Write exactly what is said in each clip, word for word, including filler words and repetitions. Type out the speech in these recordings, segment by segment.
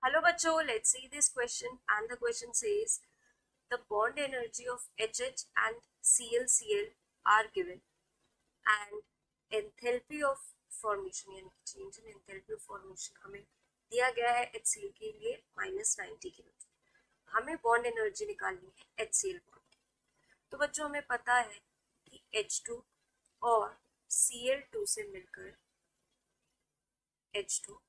Hello bachcho, let's see this question, and the question says the bond energy of H H and C L C L are given and enthalpy of formation यानी change in enthalpy of formation हमें दिया गया है HCl के लिए minus ninety kilo. हमें bond energy निकालनी है HCl बॉन्ड। तो बच्चों हमें पता है कि H टू और C L टू से मिलकर H two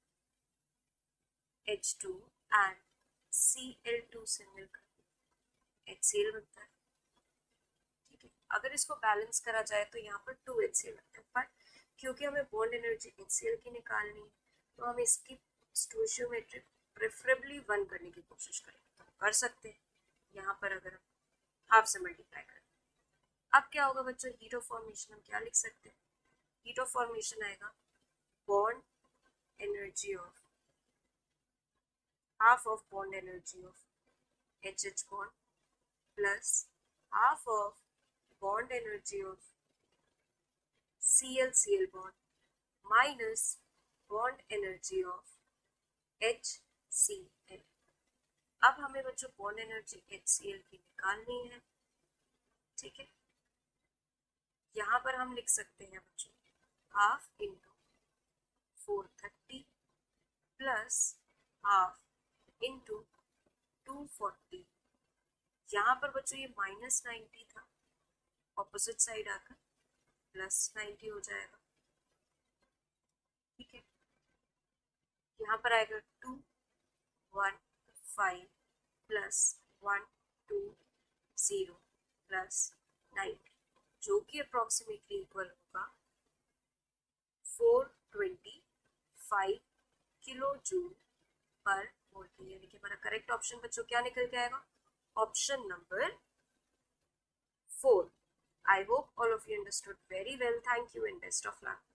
H two and C L two से मिलकर HCl बनता है। ठीक है, अगर इसको बैलेंस करा जाए तो यहाँ पर टू HCl बनता है, पर क्योंकि हमें बॉन्ड एनर्जी HCl की निकालनी है तो हम इसकी स्टोइचियोमेट्री प्रेफरेबली वन करने की कोशिश करेंगे, तो कर सकते हैं यहाँ पर अगर हम हाफ से मल्टीप्लाई करें। अब क्या होगा बच्चों, हीट ऑफ फॉर्मेशन हम क्या लिख सकते हैं, हीट ऑफ फॉर्मेशन आएगा bond energy of half of bond energy of H H bond plus half of bond energy of C L C L bond minus bond energy of H C L। अब हमें बच्चों bond energy H C L की निकालनी है। ठीक है, यहाँ पर हम लिख सकते हैं बच्चों half into four thirty plus half into two forty. यहाँ पर बच्चों ये माइनस नाइन्टी था, ऑपोजिट साइड आकर प्लस नाइन्टी हो जाएगा। ठीक है, यहाँ पर आएगा two one five plus one two zero plus ninety, जो कि अप्रोक्सीमेटली इक्वल होगा four twenty five kilo joule पर बोलती है। देखिए हमारा करेक्ट ऑप्शन बच्चों क्या निकल के आएगा, option number four. I hope all of you understood very well. Thank you and best of luck.